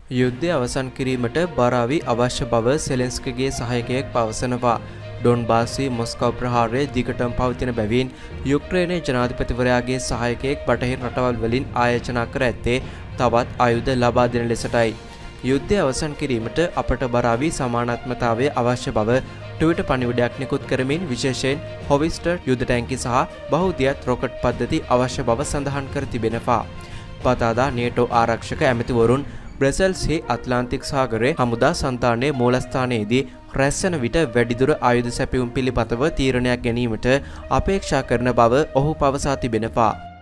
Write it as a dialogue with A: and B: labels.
A: යුද්ධය අවසන් කිරීමට බරාවි අවශ්‍ය බව සෙලෙන්ස්කගේ සහායකයෙක් පවසනවා. ඩොන්බාසි මොස්කව් ප්‍රහාරය දිගටම පවතින බැවින් යුක්‍රේනයේ ජනාධිපතිවරයාගේ සහායකයෙක් බටහිර රටවල් වලින් ආයෝජනා කර ඇත්තේ තවත් ආයුධ ලබා දෙන ලෙසටයි. යුද්ධය අවසන් කිරීමට අපට බරාවි සමානාත්මතාවය අවශ්‍ය බව ට්විටර් පණිවිඩයක් නිකුත් කරමින් විශේෂයෙන් හොවිස්ටර් යුද ටැංකි සහ බහුදියත් රොකට් පද්ධති අවශ්‍ය බව සඳහන් කර තිබෙනවා. පතාදා නේටෝ ආරක්ෂක ඇමතිවරුන් බ්‍රසෙල්ස්හි අත්ලාන්තික් සාගරයේ හමුදා සන්තානයේ මූලස්ථානයේදී රැස්වන විට වැඩිදුර ආයුධ සැපයුම් පිළිබඳව තීරණයක් ගැනීමට අපේක්ෂා කරන බව ඔහු පවසා තිබෙනවා.